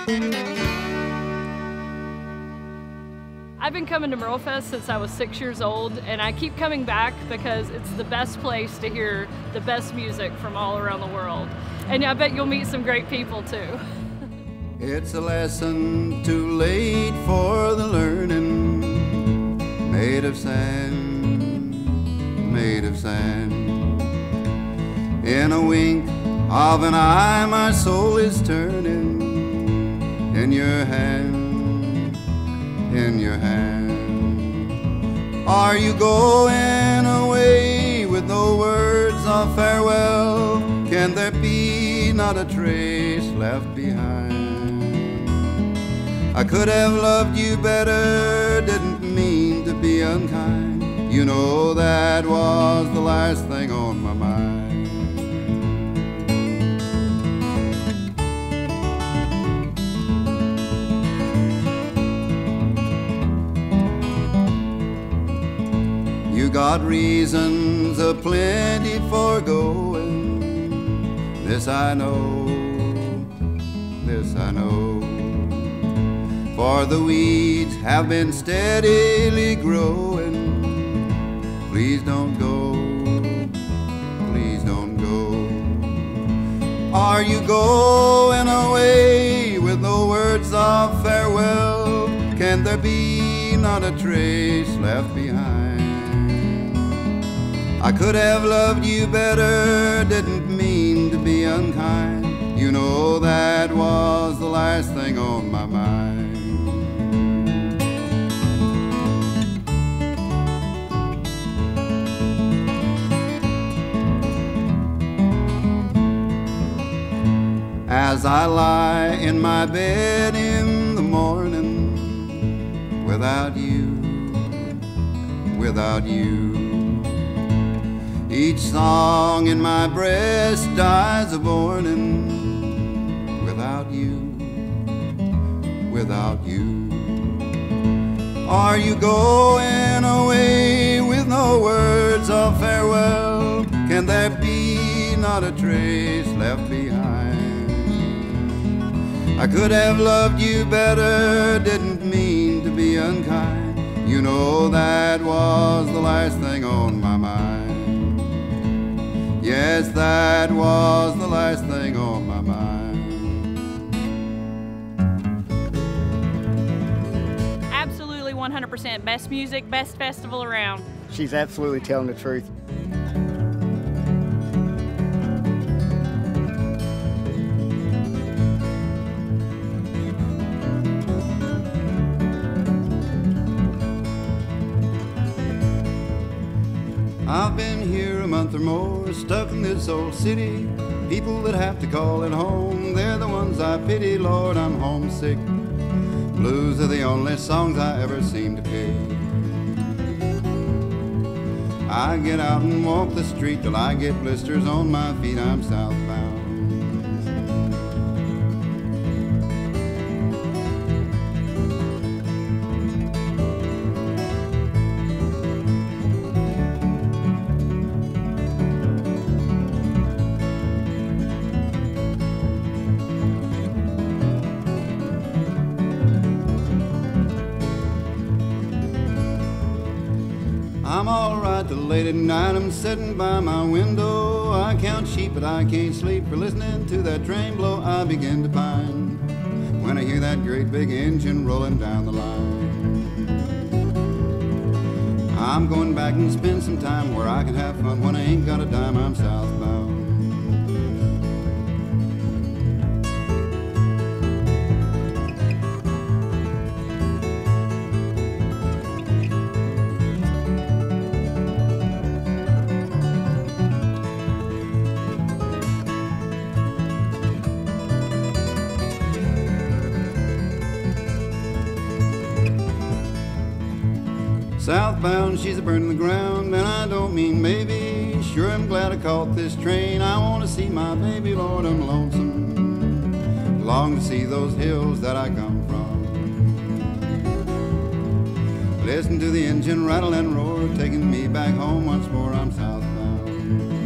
I've been coming to MerleFest since I was 6 years old, and I keep coming back because it's the best place to hear the best music from all around the world. And I bet you'll meet some great people too. It's a lesson too late for the learning, made of sand, made of sand. In a wink of an eye my soul is turning, in your hand, in your hand. Are you going away with no words of farewell? Can there be not a trace left behind? I could have loved you better, didn't mean to be unkind. You know that was the last thing on my mind. You got reasons aplenty for going. This I know, this I know. For the weeds have been steadily growing. Please don't go, please don't go. Are you going away with no words of farewell? Can there be not a trace left behind? I could have loved you better, didn't mean to be unkind. You know that was the last thing on my mind. As I lie in my bed in the morning, without you, without you, each song in my breast dies a mourning. Without you, without you. Are you going away with no words of farewell? Can there be not a trace left behind? I could have loved you better, didn't mean to be unkind. You know that was the last thing on my mind. Yes, that was the last thing on my mind. Absolutely 100% best music, best festival around. She's absolutely telling the truth. I've been here a month or more, stuck in this old city. People that have to call it home, they're the ones I pity. Lord, I'm homesick. Blues are the only songs I ever seem to pick. I get out and walk the street till I get blisters on my feet. I'm southbound. I'm all right till late at night, I'm sitting by my window. I count sheep but I can't sleep, for listening to that train blow I begin to pine. When I hear that great big engine rolling down the line, I'm going back and spend some time where I can have fun. When I ain't got a dime, I'm southbound. Southbound, she's a burning the ground, and I don't mean maybe. Sure, I'm glad I caught this train. I want to see my baby, Lord, I'm lonesome. Long to see those hills that I come from. Listen to the engine rattle and roar, taking me back home once more. I'm southbound.